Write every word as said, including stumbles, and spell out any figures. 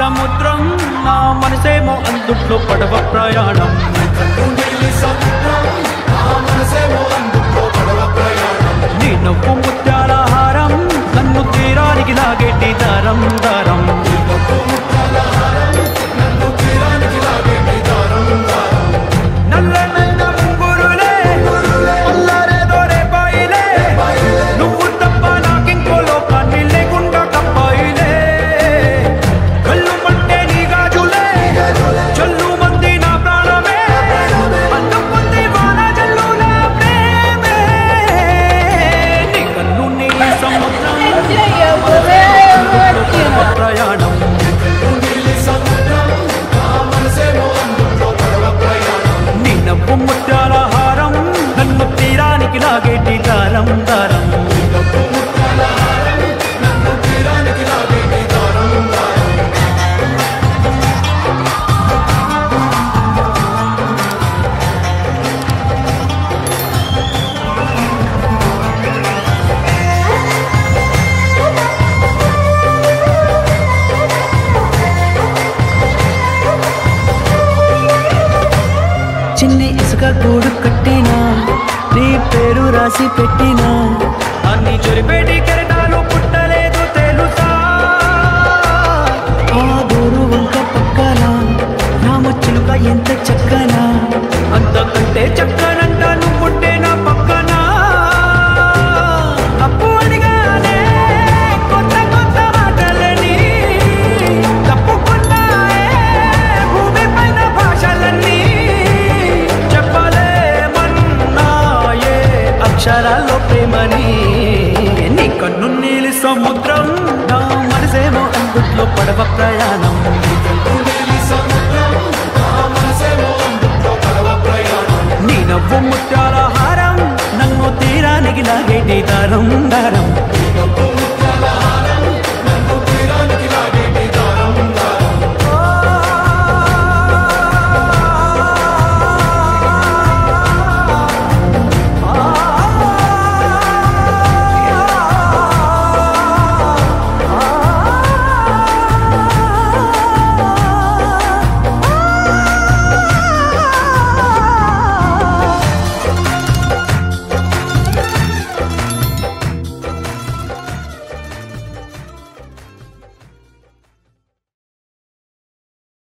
సముద్రం నా మనసేమో అందుట్లో పడవ ప్రయాణం నీ నవ్వు ముత్యాల హారం నన్ను తీరానికి లాగేటి దారం దారం నల్ల నల్ల ముంగురులే అల్లారేదో రేపాయిలే నువ్వు తప్ప నాకింకో లోకాన్ని లేకుండా కప్పాయిలే కళ్ళు మంటే నీ గాజులే చల్లు మంది నా ప్రాణమే అందం పొంది వాన జల్లుల ప్రేమే నీ కన్ను నీ సముద్రం ప్రయాణం నీ నవ్వు ముత్యాల హారం నన్ను తీరానికి లాగేటి దారం దారం చిన్న ఇసుక గూడు కట్టినా నీ పేరు రాసి పెట్టినా అన్ని చొరిపేటి కెరటాలు పుట్టలేదు తెలుసా ఆ దూరు వంక పక్కన రామచిలుక ఎంత చక్కనా అంతకంటే చక్కనంట నువ్వుంటే నా పక్కన అప్పు అడిగానే కొత్త కొత్త మాటలని తప్పుకున్నాయే భూమి పైన భాషలన్నీ అక్షరాల్లో ప్రేమని నీ కన్ను నీలి సముద్రం నా మనసేమో అందుట్లో పడవ ప్రయాణం నీ నవ్వు ముత్యాల హారం నన్ను తీరానికి లాగేటి దారం దారం